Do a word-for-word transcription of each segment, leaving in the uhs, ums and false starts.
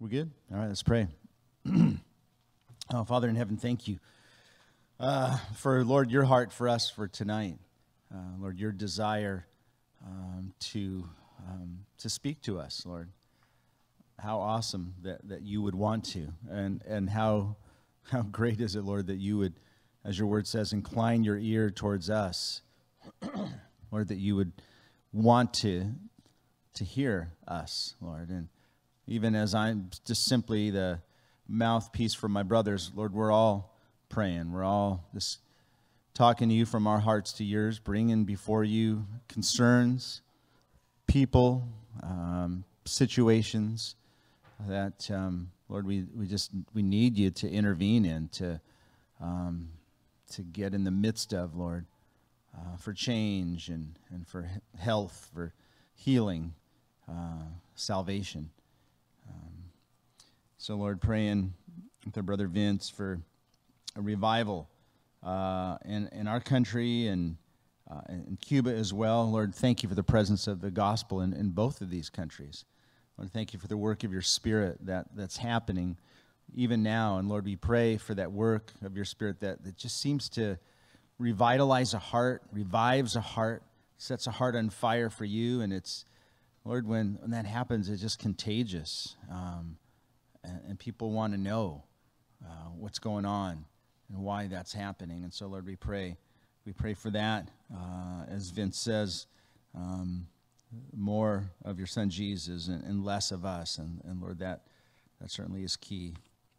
We good? All right, let's pray. Oh, Father in heaven, thank you uh, for, Lord, your heart for us for tonight. Uh, Lord, your desire um, to um, to speak to us, Lord. How awesome that, that you would want to, and and how how great is it, Lord, that you would, as your word says, incline your ear towards us, Lord, that you would want to to hear us, Lord. And even as I'm just simply the mouthpiece for my brothers, Lord, we're all praying. We're all just talking to you from our hearts to yours, bringing before you concerns, people, um, situations that, um, Lord, we, we just we need you to intervene in, to um, to get in the midst of, Lord, uh, for change and, and for health, for healing, uh, salvation. Um, so, Lord, praying with our brother Vince for a revival uh, in, in our country and uh, in Cuba as well. Lord, thank you for the presence of the gospel in, in both of these countries. Lord, thank you for the work of your Spirit that, that's happening even now. And, Lord, we pray for that work of your Spirit that, that just seems to revitalize a heart, revives a heart, sets a heart on fire for you. And it's, Lord, when, when that happens, it's just contagious. Um, and, and people want to know uh, what's going on and why that's happening. And so, Lord, we pray. We pray for that. Uh, as Vince says, um, more of your son Jesus and, and less of us. And, and Lord, that, that certainly is key.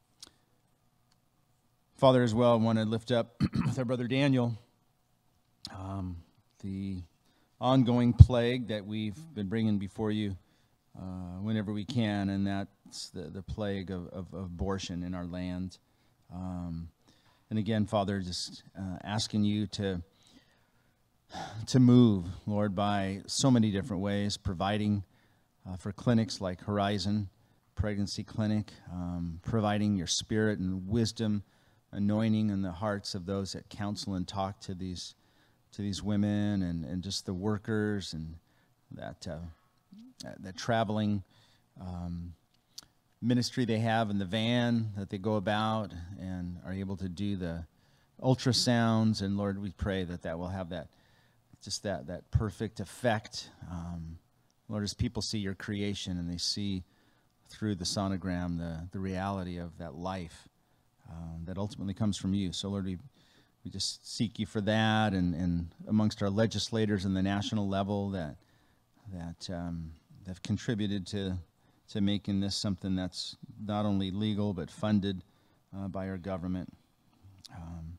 Father, as well, I want to lift up with our brother Daniel, um, the ongoing plague that we've been bringing before you uh, whenever we can, and that's the, the plague of, of, of abortion in our land. Um, and again, Father, just uh, asking you to to move, Lord, by so many different ways, providing uh, for clinics like Horizon Pregnancy Clinic, um, providing your Spirit and wisdom, anointing in the hearts of those that counsel and talk to these to these women and, and just the workers and that uh, that traveling um, ministry they have in the van that they go about and are able to do the ultrasounds. And Lord, we pray that that will have that just that that perfect effect. Um, Lord, as people see your creation and they see through the sonogram the, the reality of that life um, that ultimately comes from you. So Lord, we We just seek you for that, and, and amongst our legislators in the national level that that um, have contributed to to making this something that's not only legal but funded uh, by our government. Um,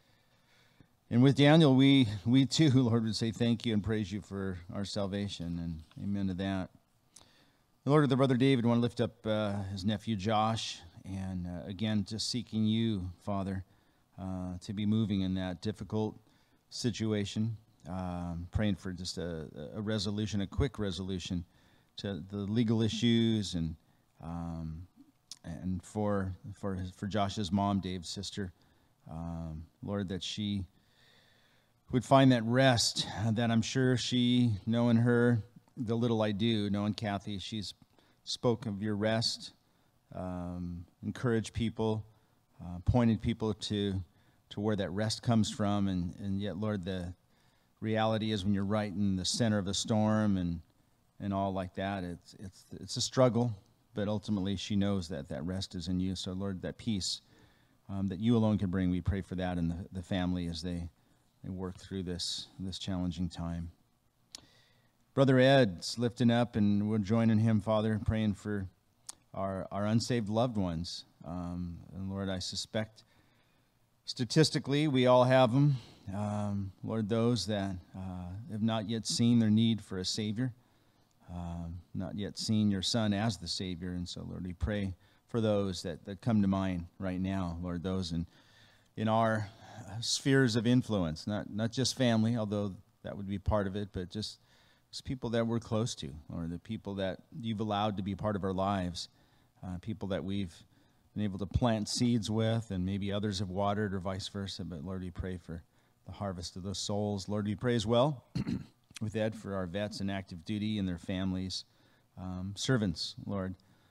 and with Daniel, we we too, Lord, would say thank you and praise you for our salvation, and amen to that. Lord, the brother David, want to lift up uh, his nephew Josh, and uh, again, just seeking you, Father. Uh, to be moving in that difficult situation, um, praying for just a, a resolution, a quick resolution to the legal issues, and um, and for for his, for Josh's mom, Dave's sister, um, Lord, that she would find that rest that I'm sure she, knowing her, the little I do, knowing Kathy, she's spoke of your rest, um, encouraged people. Uh, pointed people to to where that rest comes from, and, and yet, Lord, the reality is when you're right in the center of a storm and and all like that, it's it's it's a struggle, but ultimately she knows that that rest is in you. So, Lord, that peace um, that you alone can bring, we pray for that in the, the family as they, they work through this this challenging time. Brother Ed's lifting up, and we're joining him, Father, praying for our our unsaved loved ones. Um, and Lord, I suspect statistically we all have them. Um, Lord, those that uh, have not yet seen their need for a Savior, uh, not yet seen your Son as the Savior. And so, Lord, we pray for those that, that come to mind right now, Lord, those in, in our spheres of influence, not, not just family, although that would be part of it, but just, just people that we're close to, or the people that you've allowed to be part of our lives, uh, people that we've been able to plant seeds with, and maybe others have watered or vice versa. But Lord, we pray for the harvest of those souls. Lord, we pray as well with Ed for our vets in active duty and their families, um, servants, Lord,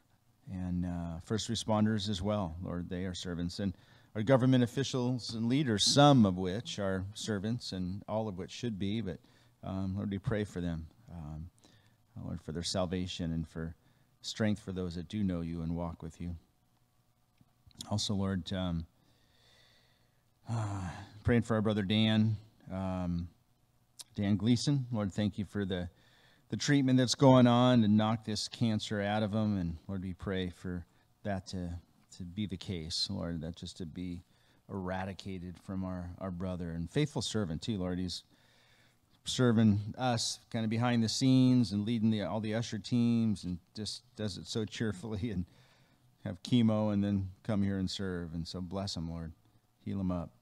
and uh, first responders as well. Lord, they are servants. And our government officials and leaders, some of which are servants and all of which should be, but um, Lord, we pray for them, um, Lord, for their salvation and for strength for those that do know you and walk with you. Also, Lord, um, uh, praying for our brother Dan, um, Dan Gleason. Lord, thank you for the, the treatment that's going on to knock this cancer out of him. And Lord, we pray for that to, to be the case, Lord, that just to be eradicated from our, our brother. And faithful servant, too, Lord. He's serving us kind of behind the scenes and leading the, all the usher teams and just does it so cheerfully and have chemo and then come here and serve. And so bless him, Lord. Heal him up.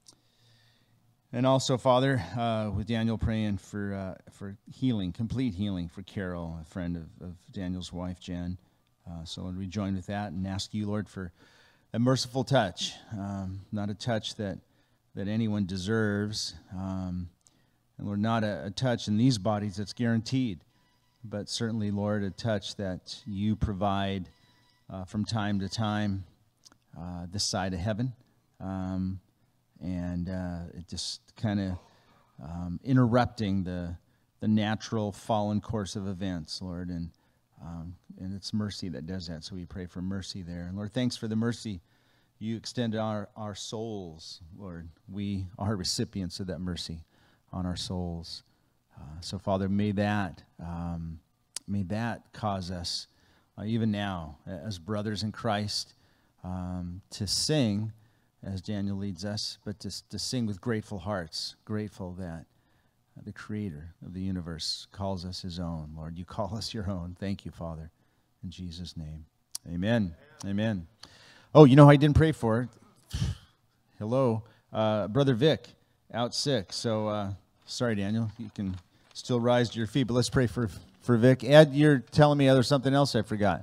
And also, Father, uh, with Daniel praying for uh, for healing, complete healing for Carol, a friend of, of Daniel's wife, Jen. Uh, so Lord, we join with that and ask you, Lord, for a merciful touch, um, not a touch that, that anyone deserves, um, and Lord, not a, a touch in these bodies that's guaranteed, but certainly, Lord, a touch that you provide uh, from time to time uh, this side of heaven. Um, and uh, it just kind of um, interrupting the the natural fallen course of events, Lord, and um, and it's mercy that does that, so we pray for mercy there. And Lord, thanks for the mercy you extend to our, our souls, Lord. We are recipients of that mercy on our souls. Uh, so, Father, may that, um, may that cause us, uh, even now, as brothers in Christ, um, to sing as Daniel leads us, but to, to sing with grateful hearts, grateful that uh, the Creator of the universe calls us His own. Lord, you call us your own. Thank you, Father, in Jesus' name. Amen. Amen. Amen. Oh, you know who I didn't pray for? Hello. Uh, Brother Vic, out sick. So, uh, sorry, Daniel. You can still rise to your feet, but let's pray for, for Vic. Ed, you're telling me there's something else I forgot.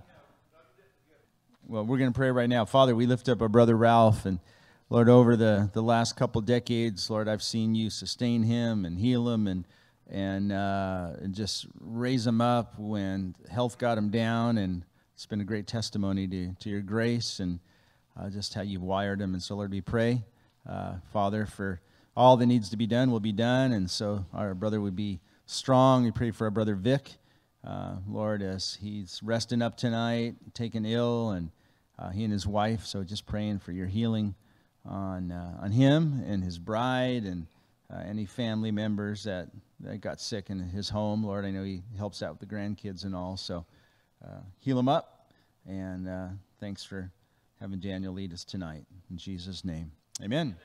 Well, we're going to pray right now. Father, we lift up our brother Ralph, and Lord, over the, the last couple decades, Lord, I've seen you sustain him and heal him and and, uh, and just raise him up when health got him down. And it's been a great testimony to, to your grace and uh, just how you've wired him. And so, Lord, we pray, uh, Father, for all that needs to be done will be done. And so our brother would be strong. We pray for our brother Vic, uh, Lord, as he's resting up tonight, taken ill, and uh, he and his wife. So just praying for your healing on uh, on him and his bride and uh, any family members that, that got sick in his home. Lord, I know he helps out with the grandkids and all, so uh, heal him up, and uh, thanks for having Daniel lead us tonight. In Jesus' name, amen.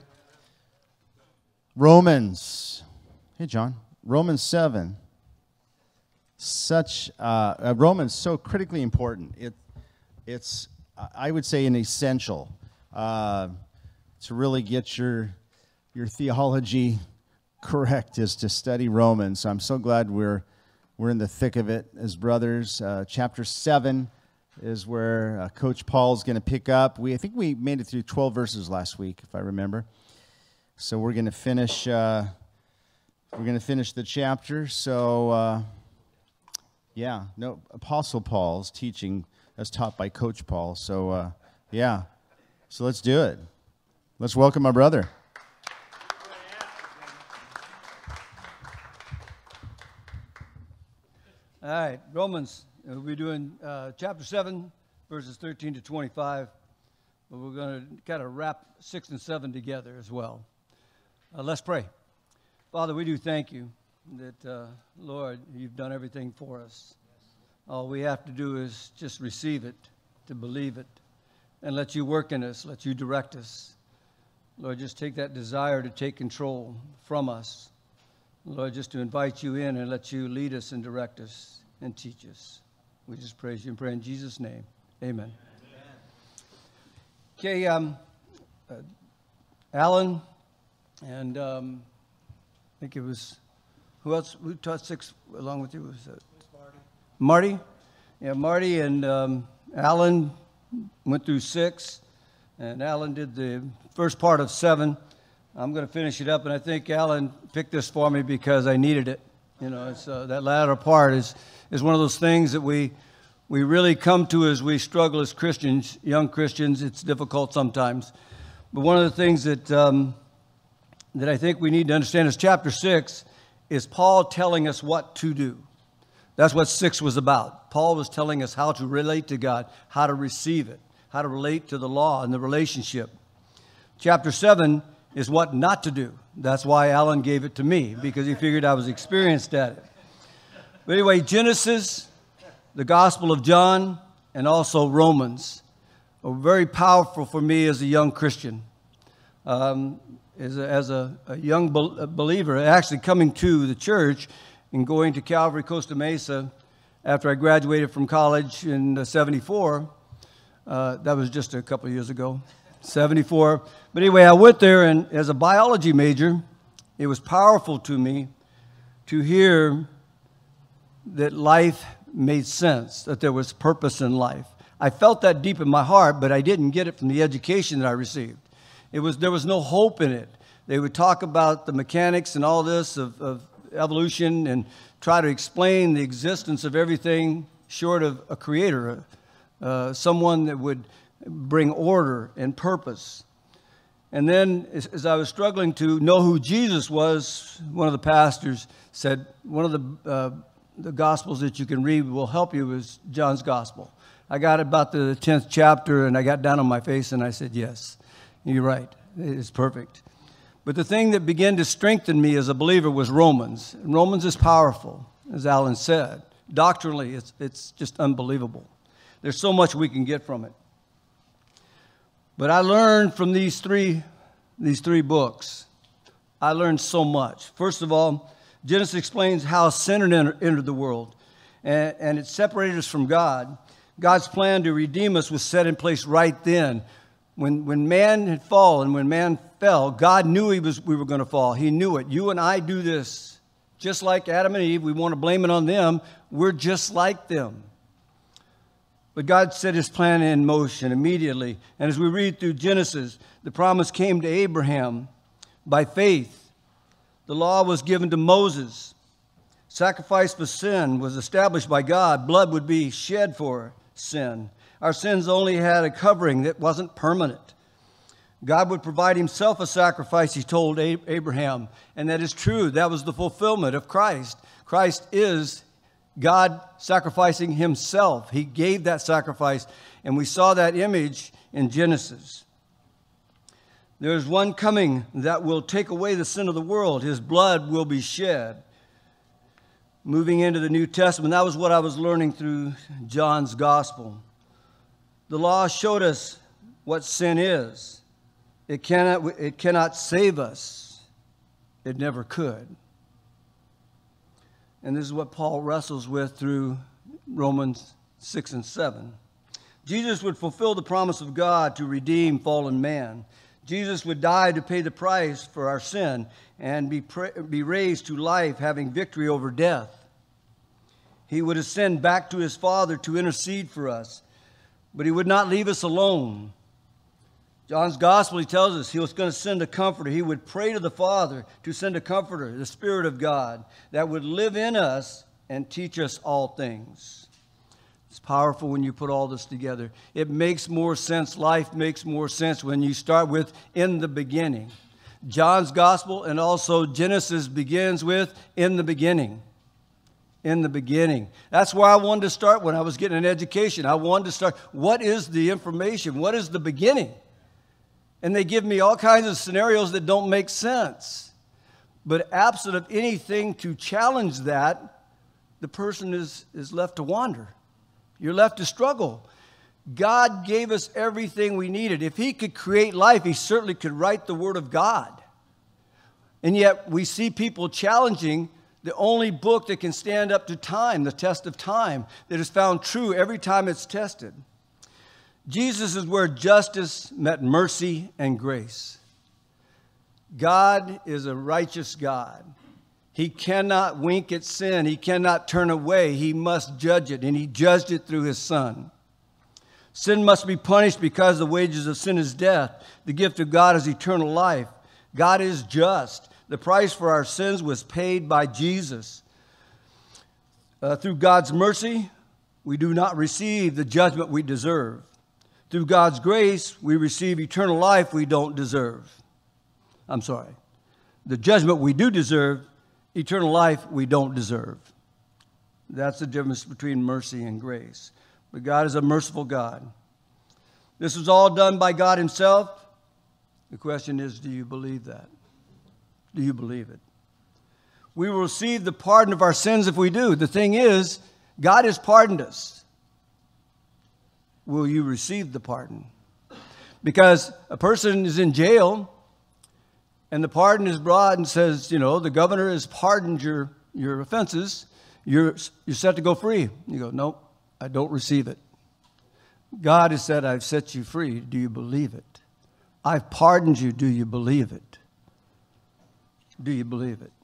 Romans, hey John, Romans seven, such, uh, uh, Romans so critically important. It, it's, I would say, an essential uh, to really get your your theology correct is to study Romans. So I'm so glad we're we're in the thick of it as brothers. Uh, chapter seven is where uh, Coach Paul's going to pick up. We I think we made it through twelve verses last week, if I remember. So we're going to finish. Uh, we're going to finish the chapter. So uh, yeah, no, Apostle Paul's teaching as taught by Coach Paul. So uh, yeah, so let's do it. Let's welcome our brother. All right, Romans, uh, we're doing uh, chapter seven, verses thirteen to twenty-five, but we're going to kind of wrap six and seven together as well. Uh, let's pray. Father, we do thank you that, uh, Lord, you've done everything for us. All we have to do is just receive it, to believe it, and let you work in us, let you direct us. Lord, just take that desire to take control from us. Lord, just to invite you in and let you lead us and direct us and teach us. We just praise you and pray in Jesus' name. Amen. Amen. Okay, um, uh, Alan, and um, I think it was, who else, who taught six along with you? Was it Marty? Marty? Yeah, Marty and um, Alan went through six, and Alan did the first part of seven. I'm going to finish it up, and I think Alan picked this for me because I needed it. You know, it's, uh, that latter part is, is one of those things that we we really come to as we struggle as Christians, young Christians. It's difficult sometimes. But one of the things that, um, that I think we need to understand is chapter six is Paul telling us what to do. That's what six was about. Paul was telling us how to relate to God, how to receive it, how to relate to the law and the relationship. Chapter seven is what not to do. That's why Alan gave it to me, because he figured I was experienced at it. But anyway, Genesis, the Gospel of John, and also Romans are very powerful for me as a young Christian. Um, as a, as a, a young be- believer, actually coming to the church and going to Calvary Costa Mesa after I graduated from college in seventy-four. Uh, that was just a couple of years ago, seventy-four. But anyway, I went there, and as a biology major, it was powerful to me to hear that life made sense, that there was purpose in life. I felt that deep in my heart, but I didn't get it from the education that I received. It was there was no hope in it. They would talk about the mechanics and all this of, of evolution and try to explain the existence of everything short of a creator, uh, someone that would bring order and purpose. And then as, as I was struggling to know who Jesus was, one of the pastors said, one of the, uh, the Gospels that you can read will help you is John's Gospel. I got about the tenth chapter, and I got down on my face, and I said, yes, you're right. It's perfect. But the thing that began to strengthen me as a believer was Romans. And Romans is powerful, as Alan said. Doctrinally, it's, it's just unbelievable. There's so much we can get from it. But I learned from these three, these three books, I learned so much. First of all, Genesis explains how sin entered the world, and, and it separated us from God. God's plan to redeem us was set in place right then. When, when man had fallen, when man fell, God knew he was, we were going to fall. He knew it. You and I do this. Just like Adam and Eve, we want to blame it on them. We're just like them. But God set his plan in motion immediately. And as we read through Genesis, the promise came to Abraham by faith. The law was given to Moses. Sacrifice for sin was established by God. Blood would be shed for sin. Our sins only had a covering that wasn't permanent. God would provide himself a sacrifice, he told Abraham. And that is true. That was the fulfillment of Christ. Christ is God sacrificing himself. He gave that sacrifice. And we saw that image in Genesis. There's one coming that will take away the sin of the world. His blood will be shed. Moving into the New Testament, that was what I was learning through John's Gospel. The law showed us what sin is. It cannot, it cannot save us. It never could. And this is what Paul wrestles with through Romans six and seven. Jesus would fulfill the promise of God to redeem fallen man. Jesus would die to pay the price for our sin and be, pra- be raised to life, having victory over death. He would ascend back to his Father to intercede for us. But he would not leave us alone. John's Gospel, he tells us he was going to send a comforter. He would pray to the Father to send a comforter, the Spirit of God, that would live in us and teach us all things. It's powerful when you put all this together. It makes more sense. Life makes more sense when you start with in the beginning. John's Gospel and also Genesis begins with in the beginning. In the beginning. That's where I wanted to start when I was getting an education. I wanted to start, what is the information? What is the beginning? And they give me all kinds of scenarios that don't make sense. But absent of anything to challenge that, the person is, is left to wander. You're left to struggle. God gave us everything we needed. If he could create life, he certainly could write the Word of God. And yet we see people challenging the only book that can stand up to time, the test of time, that is found true every time it's tested. Jesus is where justice met mercy and grace. God is a righteous God. He cannot wink at sin. He cannot turn away. He must judge it, and he judged it through his Son. Sin must be punished because the wages of sin is death. The gift of God is eternal life. God is just. The price for our sins was paid by Jesus. Uh, through God's mercy, we do not receive the judgment we deserve. Through God's grace, we receive eternal life we don't deserve. I'm sorry. The judgment we do deserve, eternal life we don't deserve. That's the difference between mercy and grace. But God is a merciful God. This was all done by God himself. The question is, do you believe that? Do you believe it? We will receive the pardon of our sins if we do. The thing is, God has pardoned us. Will you receive the pardon? Because a person is in jail and the pardon is brought and says, you know, the governor has pardoned your, your offenses. You're, you're set to go free. You go, nope, I don't receive it. God has said, I've set you free. Do you believe it? I've pardoned you. Do you believe it? Do you believe it?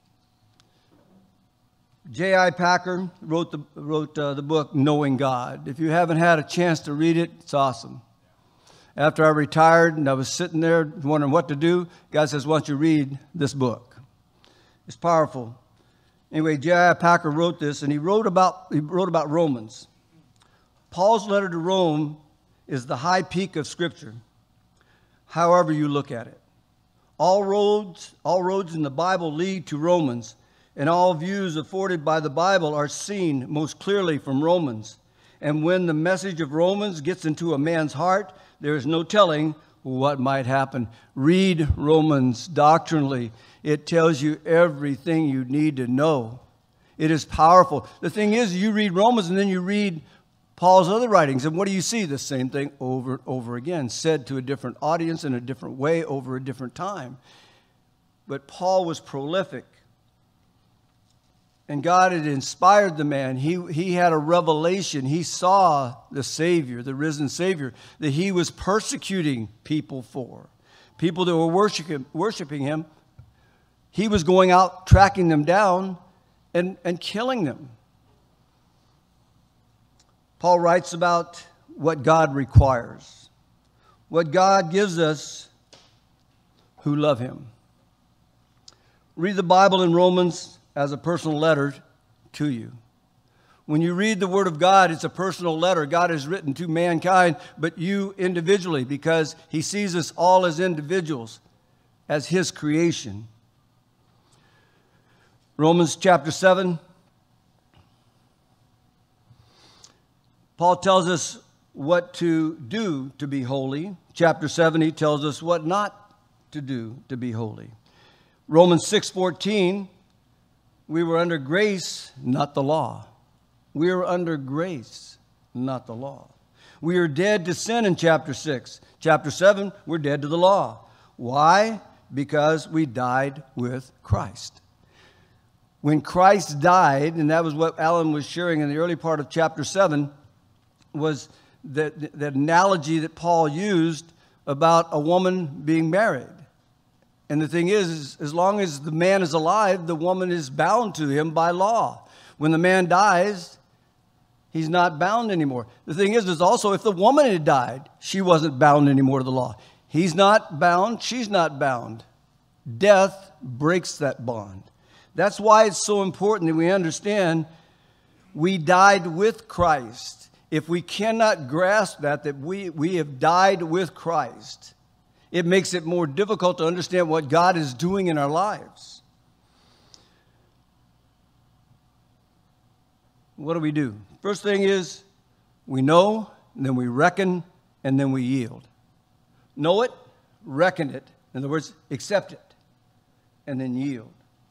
J I Packer wrote the, wrote uh, the book, Knowing God. If you haven't had a chance to read it, it's awesome. After I retired and I was sitting there wondering what to do, God says, why don't you read this book? It's powerful. Anyway, J I Packer wrote this, and he wrote about, he wrote about Romans. Paul's letter to Rome is the high peak of Scripture, however you look at it. All roads, all roads in the Bible lead to Romans, and all views afforded by the Bible are seen most clearly from Romans. And when the message of Romans gets into a man's heart, there is no telling what might happen. Read Romans doctrinally. It tells you everything you need to know. It is powerful. The thing is, you read Romans and then you read Paul's other writings, and what do you see? The same thing over and over again, said to a different audience in a different way over a different time. But Paul was prolific. And God had inspired the man. He, he had a revelation. He saw the Savior, the risen Savior, that he was persecuting people for. People that were worshiping, worshiping him. He was going out, tracking them down, and, and killing them. Paul writes about what God requires, what God gives us who love him. Read the Bible in Romans as a personal letter to you. When you read the Word of God, it's a personal letter. God has written to mankind, but you individually, because he sees us all as individuals, as his creation. Romans chapter seven. Paul tells us what to do to be holy. Chapter seven, he tells us what not to do to be holy. Romans six fourteen, we were under grace, not the law. We are under grace, not the law. We are dead to sin in chapter six. Chapter seven, we're dead to the law. Why? Because we died with Christ. When Christ died, and that was what Alan was sharing in the early part of chapter seven, was the, the analogy that Paul used about a woman being married. And the thing is, is, as long as the man is alive, the woman is bound to him by law. When the man dies, he's not bound anymore. The thing is, is also if the woman had died, she wasn't bound anymore to the law. He's not bound, she's not bound. Death breaks that bond. That's why it's so important that we understand we died with Christ. If we cannot grasp that, that we, we have died with Christ, it makes it more difficult to understand what God is doing in our lives. What do we do? First thing is, we know, and then we reckon, and then we yield. Know it, reckon it. In other words, accept it, and then yield.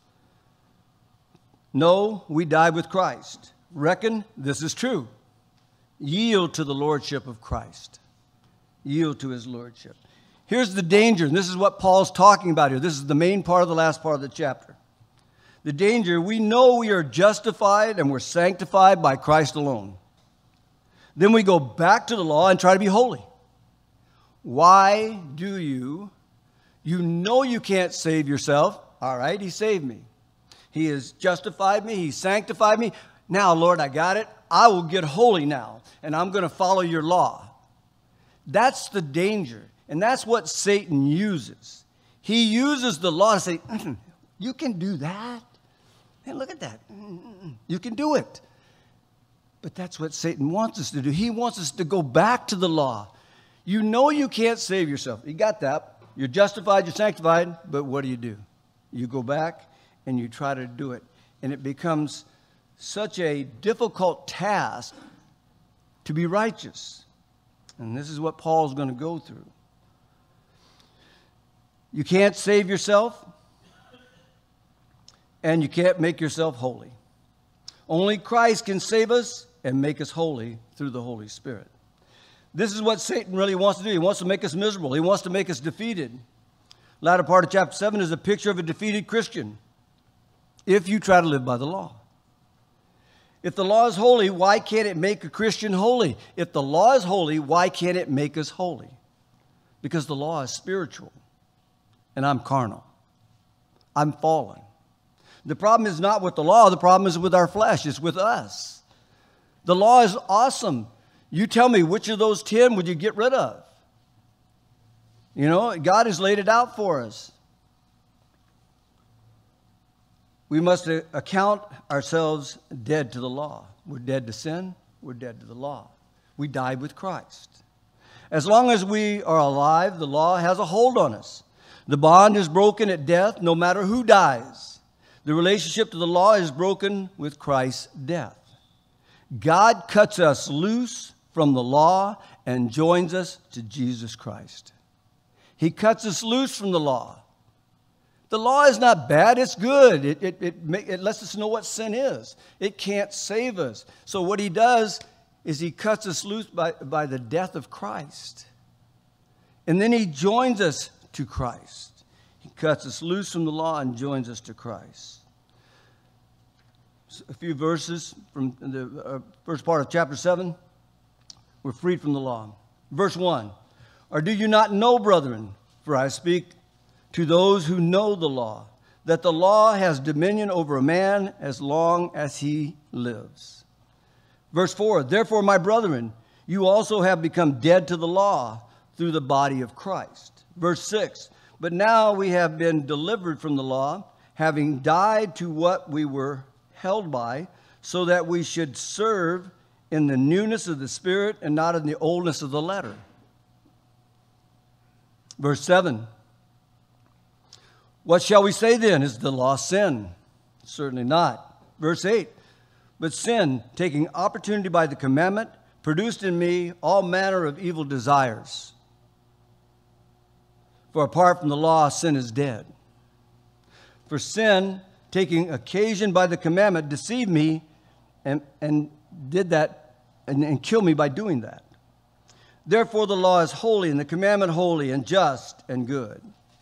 Know we died with Christ. Reckon this is true. Yield to the lordship of Christ. Yield to his lordship. Here's the danger, and this is what Paul's talking about here. This is the main part of the last part of the chapter. The danger, we know we are justified and we're sanctified by Christ alone. Then we go back to the law and try to be holy. Why do you? You know you can't save yourself. All right, he saved me. He has justified me. He sanctified me. Now, Lord, I got it. I will get holy now, and I'm going to follow your law. That's the danger, and that's what Satan uses. He uses the law to say, mm, you can do that. Hey, look at that. Mm, you can do it. But that's what Satan wants us to do. He wants us to go back to the law. You know you can't save yourself. You got that. You're justified, you're sanctified, but what do you do? You go back and you try to do it. And it becomes such a difficult task to be righteous. And this is what Paul's going to go through. You can't save yourself, and you can't make yourself holy. Only Christ can save us and make us holy through the Holy Spirit. This is what Satan really wants to do. He wants to make us miserable. He wants to make us defeated. Latter part of chapter seven is a picture of a defeated Christian if you try to live by the law. If the law is holy, why can't it make a Christian holy? If the law is holy, why can't it make us holy? Because the law is spiritual, and I'm carnal. I'm fallen. The problem is not with the law. The problem is with our flesh. It's with us. The law is awesome. You tell me, which of those ten would you get rid of? You know, God has laid it out for us. We must account ourselves dead to the law. We're dead to sin. We're dead to the law. We died with Christ. As long as we are alive, the law has a hold on us. The bond is broken at death, no matter who dies. The relationship to the law is broken with Christ's death. God cuts us loose from the law and joins us to Jesus Christ. He cuts us loose from the law. The law is not bad, it's good. It, it, it, it lets us know what sin is. It can't save us. So what he does is he cuts us loose by, by the death of Christ. And then he joins us to Christ. He cuts us loose from the law and joins us to Christ. A few verses from the uh, first part of chapter seven. We're freed from the law. Verse one. Or do you not know, brethren, for I speak to those who know the law, that the law has dominion over a man as long as he lives. Verse four. Therefore, my brethren, you also have become dead to the law through the body of Christ. Verse six. But now we have been delivered from the law, having died to what we were held by, so that we should serve in the newness of the Spirit and not in the oldness of the letter. Verse seven. What shall we say then? Is the law sin? Certainly not. Verse eight. But sin, taking opportunity by the commandment, produced in me all manner of evil desires. For apart from the law, sin is dead. For sin, taking occasion by the commandment, deceived me and, and did that and, and killed me by doing that. Therefore the law is holy and the commandment holy and just and good.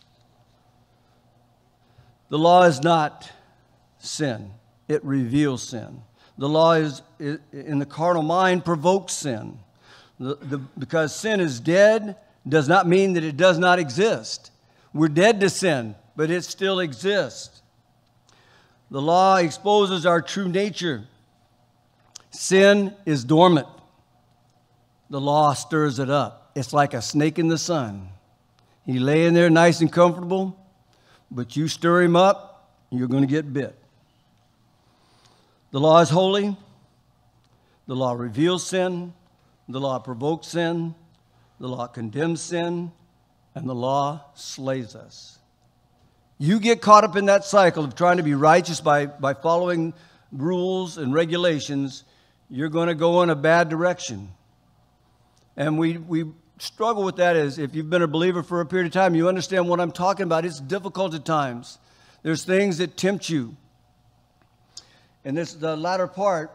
The law is not sin. It reveals sin. The law is, in the carnal mind, provokes sin. The, the, because sin is dead does not mean that it does not exist. We're dead to sin, but it still exists. The law exposes our true nature. Sin is dormant. The law stirs it up. It's like a snake in the sun. He lay in there nice and comfortable, but you stir him up, you're going to get bit. The law is holy. The law reveals sin. The law provokes sin. The law condemns sin. And the law slays us. You get caught up in that cycle of trying to be righteous by, by following rules and regulations, you're going to go in a bad direction. And we, we struggle with that as if you've been a believer for a period of time, you understand what I'm talking about. It's difficult at times. There's things that tempt you. And this, the latter part,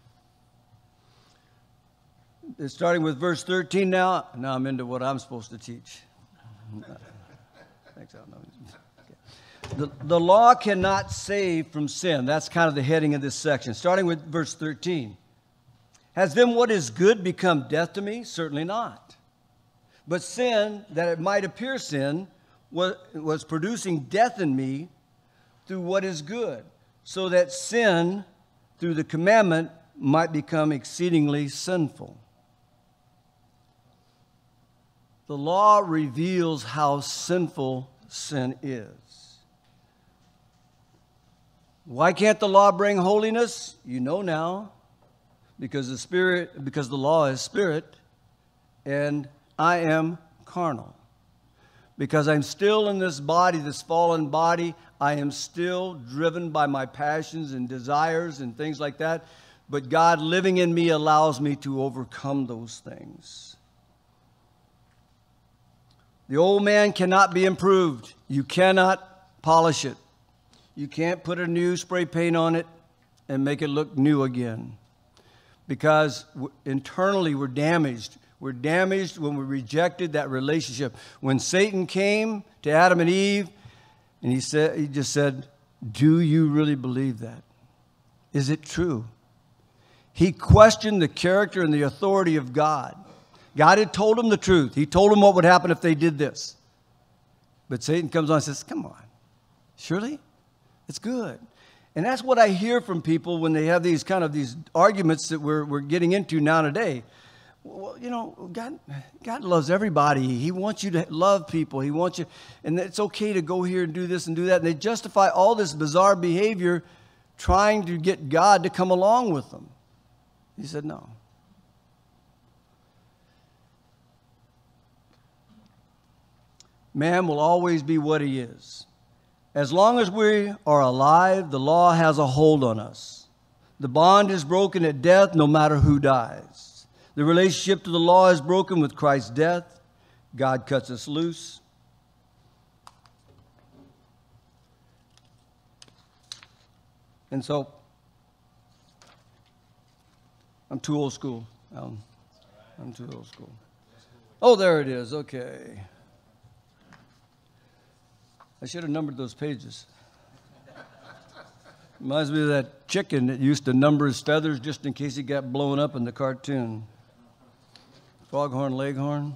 is starting with verse thirteen now. Now I'm into what I'm supposed to teach. Thanks, Al. Okay. The, the law cannot save from sin. That's kind of the heading of this section. Starting with verse thirteen. Has then what is good become death to me? Certainly not. But sin, that it might appear sin, was, was producing death in me through what is good, so that sin, through the commandment, might become exceedingly sinful. The law reveals how sinful sin is. Why can't the law bring holiness? You know now. because the spirit, because the law is spirit, and I am carnal. Because I'm still in this body, this fallen body, I am still driven by my passions and desires and things like that. But God living in me allows me to overcome those things. The old man cannot be improved. You cannot polish it. You can't put a new spray paint on it and make it look new again. Because internally we're damaged. We're damaged when we rejected that relationship. When Satan came to Adam and Eve, and he said, he just said, do you really believe that? Is it true? He questioned the character and the authority of God. God had told him the truth. He told him what would happen if they did this. But Satan comes on and says, come on, surely? It's good. And that's what I hear from people when they have these kind of these arguments that we're, we're getting into now today. Well, you know, God, God loves everybody. He wants you to love people. He wants you, and it's okay to go here and do this and do that. And they justify all this bizarre behavior trying to get God to come along with them. He said, no. Man will always be what he is. As long as we are alive, the law has a hold on us. The bond is broken at death, no matter who dies. The relationship to the law is broken with Christ's death. God cuts us loose. And so, I'm too old school. Um, I'm too old school. Oh, there it is. Okay. I should have numbered those pages. Reminds me of that chicken that used to number his feathers just in case he got blown up in the cartoon. Foghorn Leghorn.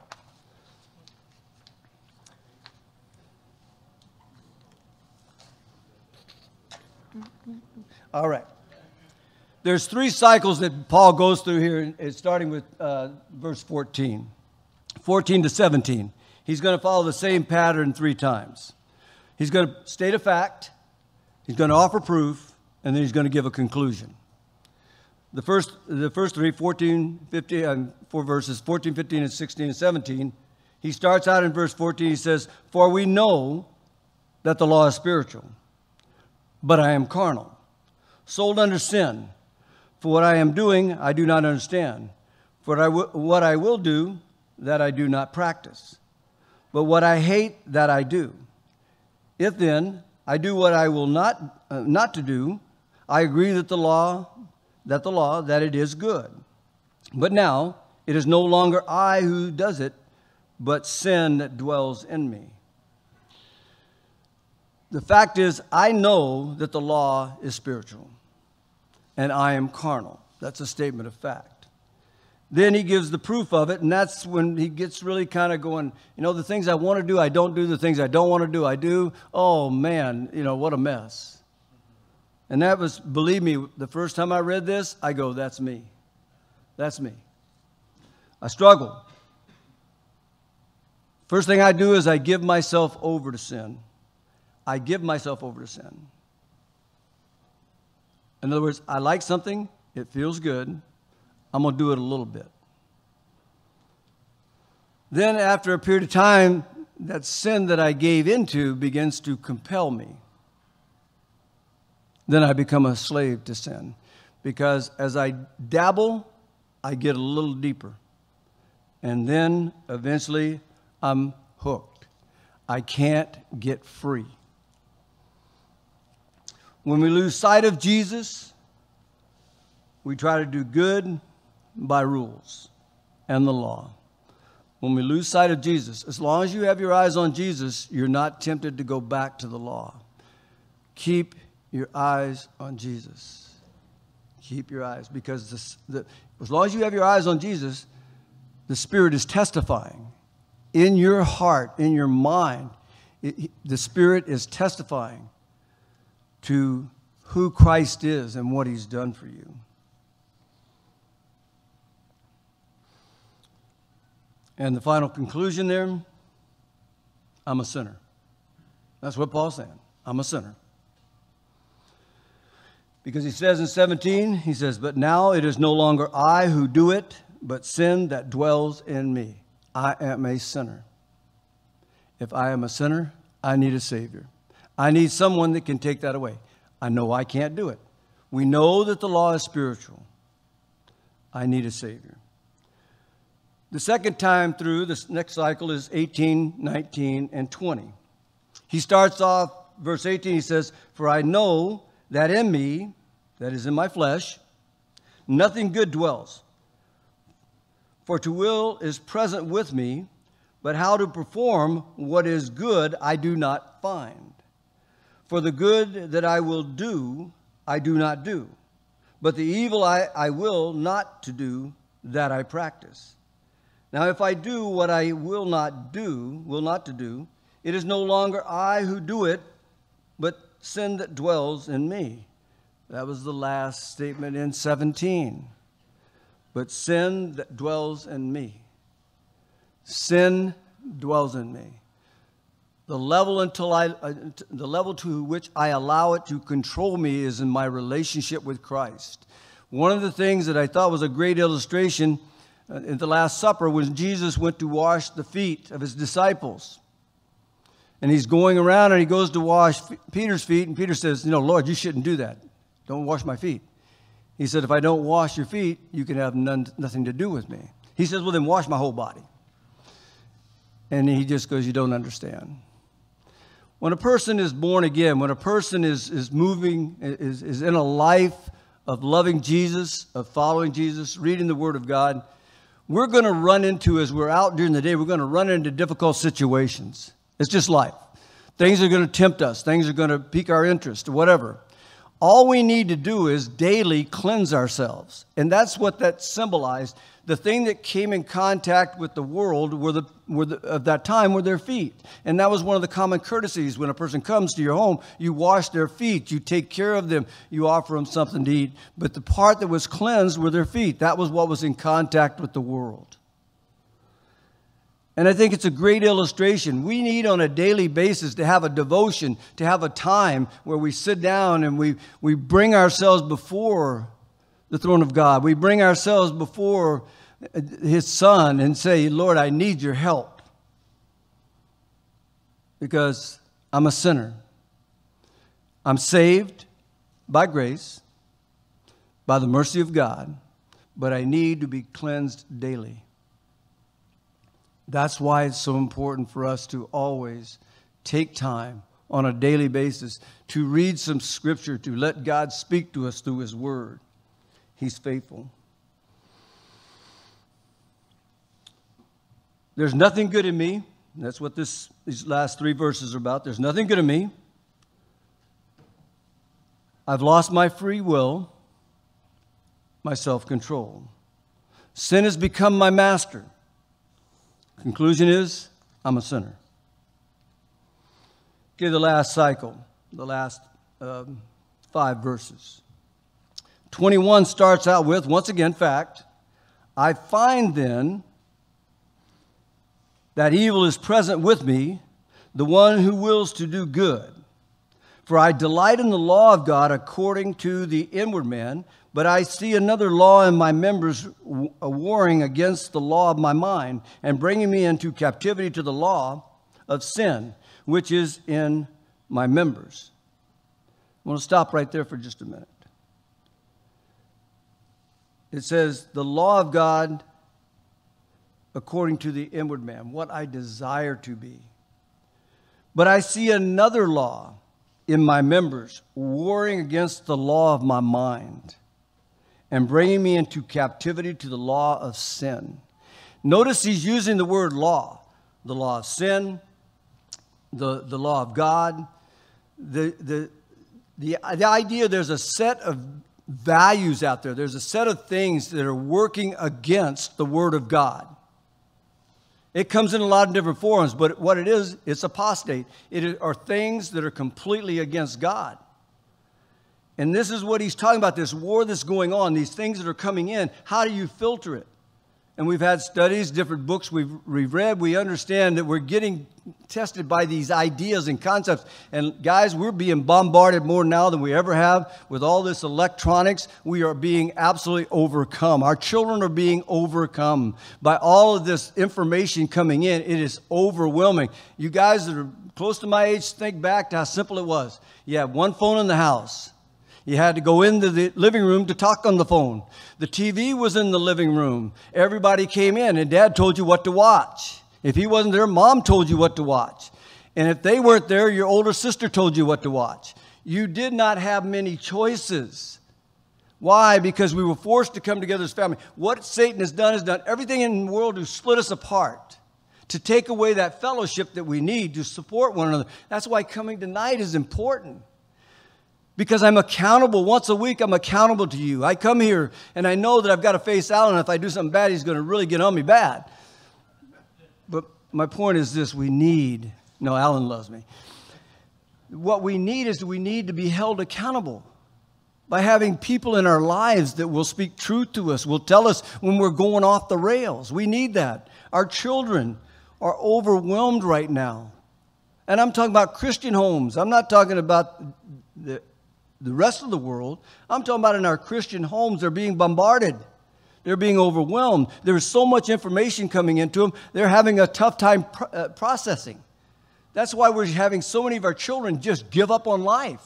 All right. There's three cycles that Paul goes through here, it's starting with uh, verse fourteen. fourteen to seventeen. He's going to follow the same pattern three times. He's going to state a fact, he's going to offer proof, and then he's going to give a conclusion. The first, the first three, fourteen, fifteen, um, four verses, fourteen, fifteen, and sixteen, and seventeen, he starts out in verse fourteen, he says, for we know that the law is spiritual, but I am carnal, sold under sin. For what I am doing, I do not understand. For what I, w- what I will do, that I do not practice. But what I hate, that I do. If then I do what I will not uh, not to do, I agree that the law, that the law, that it is good. But now it is no longer I who does it, but sin that dwells in me. The fact is, I know that the law is spiritual, and I am carnal. That's a statement of fact. Then he gives the proof of it, and that's when he gets really kind of going, you know, the things I want to do, I don't do. The things I don't want to do, I do. Oh, man, you know, what a mess. And that was, believe me, the first time I read this, I go, that's me. That's me. I struggle. First thing I do is I give myself over to sin. I give myself over to sin. In other words, I like something, it feels good, I'm going to do it a little bit. Then after a period of time, that sin that I gave into begins to compel me. Then I become a slave to sin. Because as I dabble, I get a little deeper. And then eventually I'm hooked. I can't get free. When we lose sight of Jesus, we try to do good by rules and the law. When we lose sight of Jesus, as long as you have your eyes on Jesus, you're not tempted to go back to the law. Keep your eyes on Jesus. Keep your eyes, because this, the, as long as you have your eyes on Jesus, the Spirit is testifying in your heart, in your mind. It, the Spirit is testifying to who Christ is and what He's done for you. And the final conclusion there, I'm a sinner. That's what Paul's saying. I'm a sinner. Because he says in seventeen, he says, but now it is no longer I who do it, but sin that dwells in me. I am a sinner. If I am a sinner, I need a Savior. I need someone that can take that away. I know I can't do it. We know that the law is spiritual. I need a Savior. The second time through, this next cycle is eighteen, nineteen, and twenty. He starts off, verse eighteen, he says, for I know that in me, that is in my flesh, nothing good dwells. For to will is present with me, but how to perform what is good I do not find. For the good that I will do, I do not do. But the evil I, I will not to do, that I practice. Now if I do what I will not do, will not to do, it is no longer I who do it, but sin that dwells in me. That was the last statement in seventeen. But sin that dwells in me. Sin dwells in me. The level until I, uh, the level to which I allow it to control me is in my relationship with Christ. One of the things that I thought was a great illustration uh, in the Last Supper was Jesus went to wash the feet of his disciples. And he's going around and he goes to wash Peter's feet. And Peter says, you know, Lord, you shouldn't do that. Don't wash my feet. He said, if I don't wash your feet, you can have none, nothing to do with me. He says, well, then wash my whole body. And he just goes, you don't understand. When a person is born again, when a person is, is moving, is, is in a life of loving Jesus, of following Jesus, reading the Word of God, we're going to run into, as we're out during the day, we're going to run into difficult situations. It's just life. Things are going to tempt us. Things are going to pique our interest, or whatever. All we need to do is daily cleanse ourselves. And that's what that symbolized. The thing that came in contact with the world were the, were the, of that time were their feet. And that was one of the common courtesies. When a person comes to your home, you wash their feet. You take care of them. You offer them something to eat. But the part that was cleansed were their feet. That was what was in contact with the world. And I think it's a great illustration. We need on a daily basis to have a devotion, to have a time where we sit down and we, we bring ourselves before the throne of God. We bring ourselves before His Son and say, Lord, I need your help because I'm a sinner. I'm saved by grace, by the mercy of God, but I need to be cleansed daily. That's why it's so important for us to always take time on a daily basis to read some scripture, to let God speak to us through His Word. He's faithful. There's nothing good in me. That's what this, these last three verses are about. There's nothing good in me. I've lost my free will, my self-control. Sin has become my master. Conclusion is, I'm a sinner. Okay, the last cycle, the last um, five verses. twenty-one starts out with, once again, fact. I find then that evil is present with me, the one who wills to do good. For I delight in the law of God according to the inward man, but I see another law in my members warring against the law of my mind and bringing me into captivity to the law of sin, which is in my members. I want to stop right there for just a minute. It says, the law of God according to the inward man, what I desire to be. But I see another law in my members warring against the law of my mind and bringing me into captivity to the law of sin. Notice he's using the word law. The law of sin, the, the law of God. The, the, the, the idea there's a set of values out there. There's a set of things that are working against the Word of God. It comes in a lot of different forms, but what it is, it's apostate. It are things that are completely against God. And this is what he's talking about, this war that's going on, these things that are coming in. How do you filter it? and we've had studies, different books we've, we've read, we understand that we're getting tested by these ideas and concepts. And guys, we're being bombarded more now than we ever have with all this electronics. We are being absolutely overcome. Our children are being overcome by all of this information coming in. It is overwhelming. You guys that are close to my age, think back to how simple it was. You had one phone in the house. You had to go into the living room to talk on the phone. The T V was in the living room. Everybody came in, and Dad told you what to watch. If he wasn't there, Mom told you what to watch. And if they weren't there, your older sister told you what to watch. You did not have many choices. Why? Because we were forced to come together as family. What Satan has done is done everything in the world to split us apart, to take away that fellowship that we need to support one another. That's why coming tonight is important. Because I'm accountable. Once a week, I'm accountable to you. I come here, and I know that I've got to face Alan. If I do something bad, he's going to really get on me bad. But my point is this. We need, no, Alan loves me. What we need is we need to be held accountable by having people in our lives that will speak truth to us, will tell us when we're going off the rails. We need that. Our children are overwhelmed right now. And I'm talking about Christian homes. I'm not talking about the The rest of the world. I'm talking about in our Christian homes, they're being bombarded. They're being overwhelmed. There's so much information coming into them, they're having a tough time pr- uh, processing. That's why we're having so many of our children just give up on life.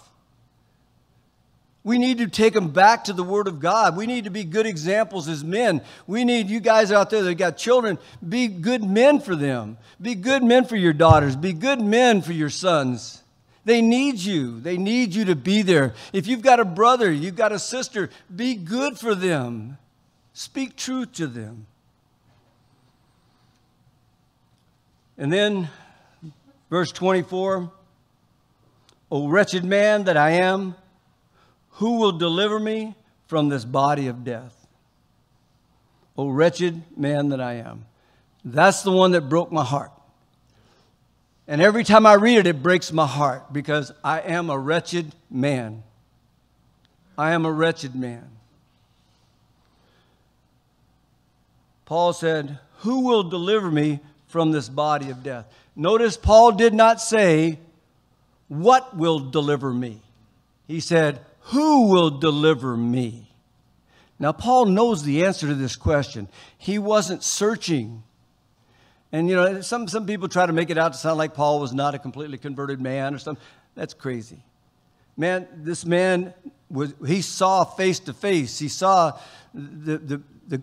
We need to take them back to the Word of God. We need to be good examples as men. We need you guys out there that got children, be good men for them. Be good men for your daughters. Be good men for your sons. They need you. They need you to be there. If you've got a brother, you've got a sister, be good for them. Speak truth to them. And then, verse twenty-four, O wretched man that I am, who will deliver me from this body of death? O wretched man that I am. That's the one that broke my heart. And every time I read it, it breaks my heart because I am a wretched man. I am a wretched man. Paul said, who will deliver me from this body of death? Notice Paul did not say, what will deliver me? He said, who will deliver me? Now, Paul knows the answer to this question. He wasn't searching. And, you know, some, some people try to make it out to sound like Paul was not a completely converted man or something. That's crazy. Man, this man, was he saw face to face. He saw the, the, the,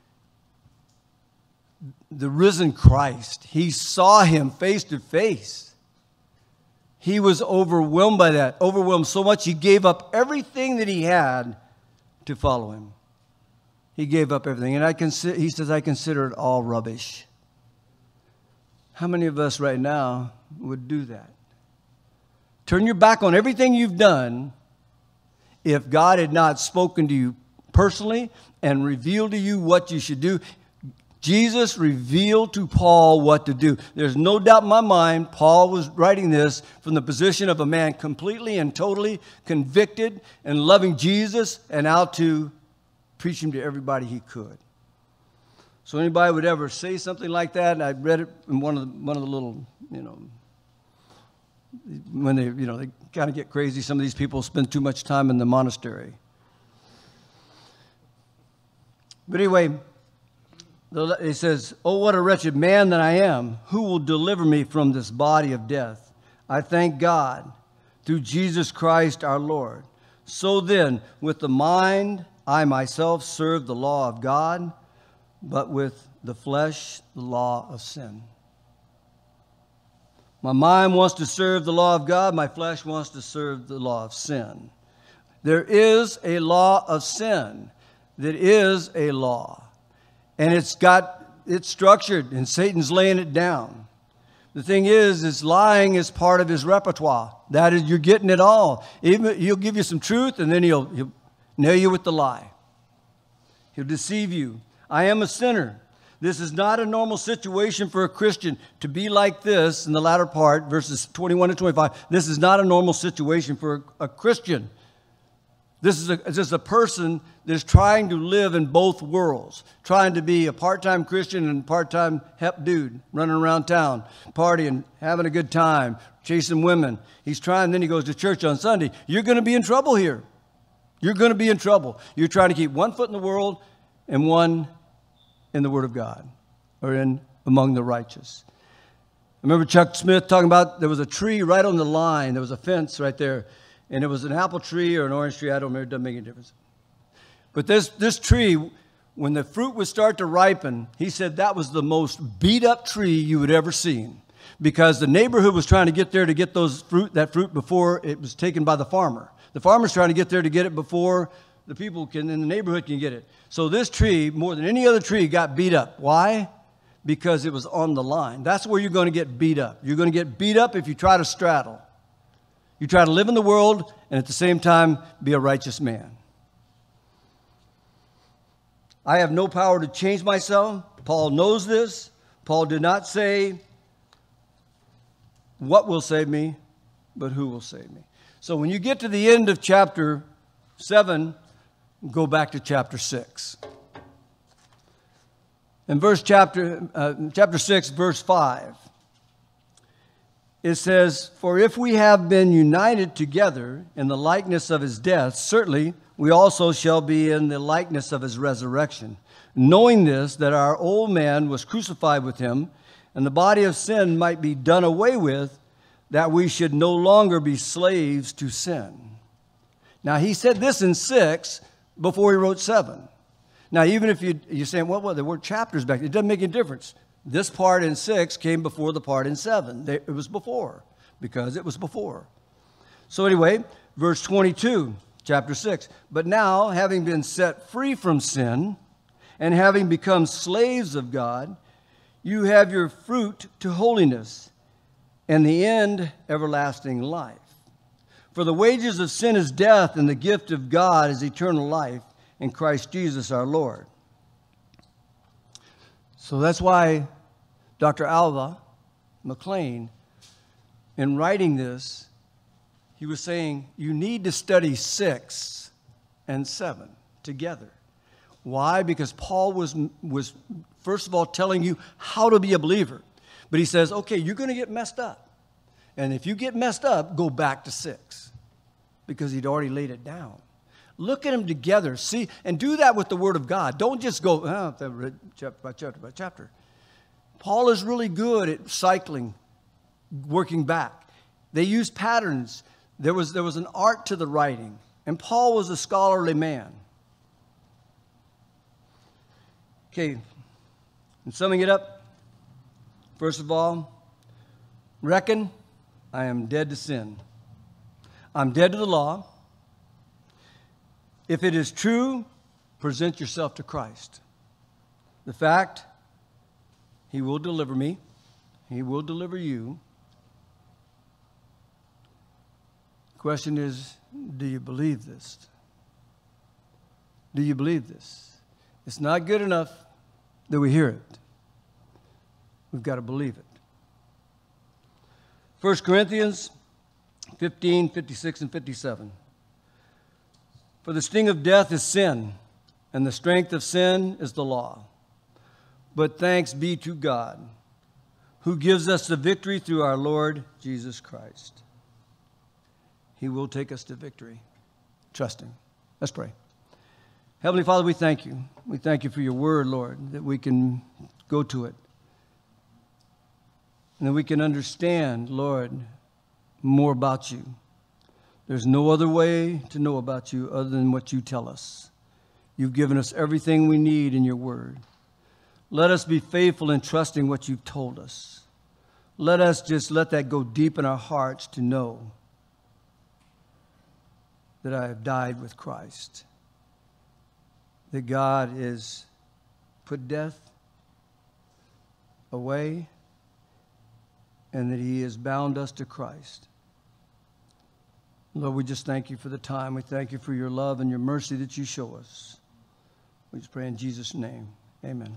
the risen Christ. He saw him face to face. He was overwhelmed by that, overwhelmed so much he gave up everything that he had to follow him. He gave up everything. And I consider, he says, I consider it all rubbish. How many of us right now would do that? Turn your back on everything you've done if God had not spoken to you personally and revealed to you what you should do. Jesus revealed to Paul what to do. There's no doubt in my mind Paul was writing this from the position of a man completely and totally convicted and loving Jesus and out to preach him to everybody he could. So anybody would ever say something like that, and I read it in one of the, one of the little, you know, when they, you know, they kind of get crazy. Some of these people spend too much time in the monastery. But anyway, it says, oh, what a wretched man that I am. Who will deliver me from this body of death? I thank God through Jesus Christ our Lord. So then, with the mind, I myself serve the law of God, but with the flesh, the law of sin. My mind wants to serve the law of God. My flesh wants to serve the law of sin. There is a law of sin that is a law. And it's got, it's structured, and Satan's laying it down. The thing is, is lying is part of his repertoire. That is, you're getting it all. Even he'll give you some truth, and then he'll, he'll nail you with the lie. He'll deceive you. I am a sinner. This is not a normal situation for a Christian to be like this in the latter part, verses twenty-one to twenty-five. This is not a normal situation for a, a Christian. This is a, this is a person that's trying to live in both worlds, trying to be a part-time Christian and part-time hep dude, running around town, partying, having a good time, chasing women. He's trying, then he goes to church on Sunday. You're going to be in trouble here. You're going to be in trouble. You're trying to keep one foot in the world and one in the Word of God, or in among the righteous. I remember Chuck Smith talking about there was a tree right on the line. There was a fence right there. And it was an apple tree or an orange tree. I don't remember. It doesn't make any difference. But this, this tree, when the fruit would start to ripen, he said that was the most beat-up tree you had ever seen. Because the neighborhood was trying to get there to get those fruit, that fruit before it was taken by the farmer. The farmer's trying to get there to get it before the people can, in the neighborhood can get it. So this tree, more than any other tree, got beat up. Why? Because it was on the line. That's where you're going to get beat up. You're going to get beat up if you try to straddle. You try to live in the world and at the same time be a righteous man. I have no power to change myself. Paul knows this. Paul did not say what will save me, but who will save me. So when you get to the end of chapter seven, go back to chapter six. In verse chapter, uh, chapter six, verse five. It says, for if we have been united together in the likeness of his death, certainly we also shall be in the likeness of his resurrection. Knowing this, that our old man was crucified with him, and the body of sin might be done away with, that we should no longer be slaves to sin. Now, he said this in six before he wrote seven. Now, even if you, you're saying, well, well, there were chapters back there, it doesn't make any difference. This part in six came before the part in seven. It was before, because it was before. So anyway, verse twenty-two, chapter six. But now, having been set free from sin, and having become slaves of God, you have your fruit to holiness, and the end, everlasting life. For the wages of sin is death, and the gift of God is eternal life in Christ Jesus our Lord. So that's why Doctor Alva McLean, in writing this, he was saying you need to study six and seven together. Why? Because Paul was, was first of all telling you how to be a believer. But he says, okay, you're going to get messed up. And if you get messed up, go back to six. Because he'd already laid it down. Look at them together. See, and do that with the Word of God. Don't just go oh, chapter by chapter by chapter. Paul is really good at cycling, working back. They used patterns. There was, there was an art to the writing. And Paul was a scholarly man. Okay, and summing it up, first of all, reckon I am dead to sin. I'm dead to the law. If it is true, present yourself to Christ. The fact, he will deliver me. He will deliver you. The question is, do you believe this? Do you believe this? It's not good enough that we hear it. We've got to believe it. First Corinthians fifteen, fifty-six, and fifty-seven. For the sting of death is sin, and the strength of sin is the law. But thanks be to God, who gives us the victory through our Lord Jesus Christ. He will take us to victory. Trust him. Let's pray. Heavenly Father, we thank you. We thank you for your word, Lord, that we can go to it. And that we can understand, Lord, more about you. There's no other way to know about you other than what you tell us. You've given us everything we need in your word. Let us be faithful in trusting what you've told us. Let us just let that go deep in our hearts to know that I have died with Christ. That God has put death away and that he has bound us to Christ. Lord, we just thank you for the time. We thank you for your love and your mercy that you show us. We just pray in Jesus' name. Amen.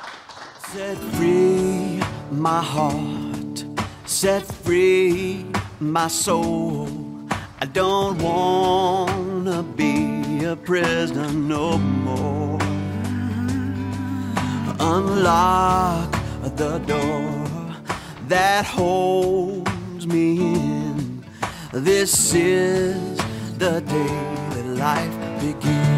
Set free my heart, set free my soul. I don't wanna be a prisoner no more. Unlock the door that holds me in. This is the day that life begins.